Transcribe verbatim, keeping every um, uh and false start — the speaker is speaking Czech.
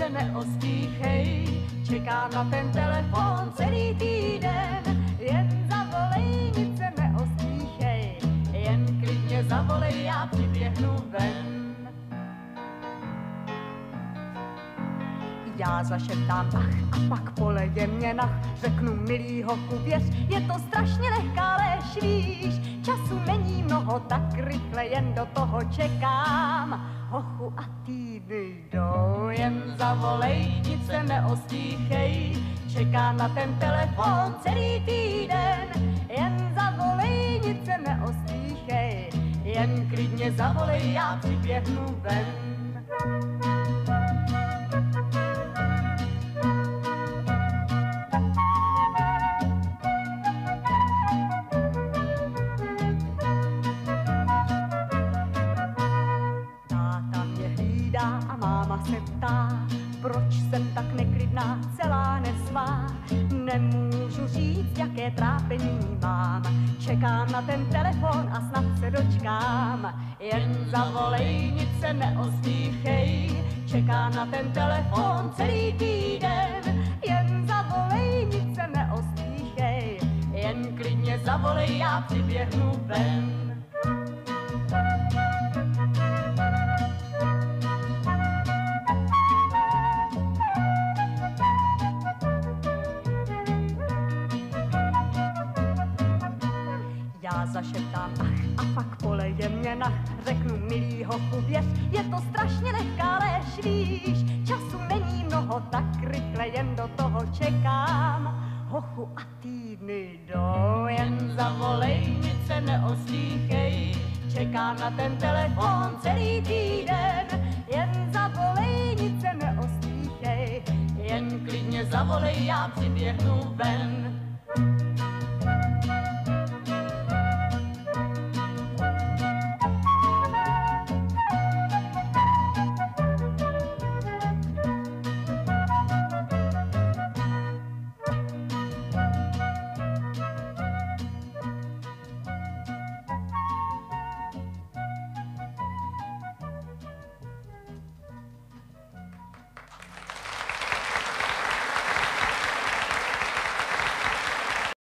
se neostýchej, čeká na ten telefon celý týden, jen zavolej, nic se neostýchej, jen klidně zavolej, já přiběhnu ven. Já zašeptám ach a pak poleje mě nach, řeknu milý hochu, věř, je to strašně lehká lež, víš, času není mnoho, tak rychle jen do toho čekám. Hochu a týdny jdou, jen zavolej, nic se neostýchej, čeká na ten telefon celý týden, jen zavolej, nic se neostýchej, jen klidně zavolej, já přiběhnu ven. A máma se ptá, proč jsem tak neklidná, celá nesvá. Nemůžu říct, jaké trápení mám, čekám na ten telefon a snad se dočkám. Jen zavolej, nic se neostýchej, čeká na ten telefon celý týden. Jen zavolej, nic se neostýchej, jen klidně zavolej, já přiběhnu ven. Já zašeptám ach a pak poleje mě nach, řeknu milý hochu, věř, je to strašně lehká lež, víš, času není mnoho, tak rychle jen do toho čekám. Hochu a týdny jdou, jen zavolej, nic se neostýchej, čekám na ten telefon celý týden, jen zavolej, nic se neostýchej, jen klidně zavolej, já přiběhnu ven.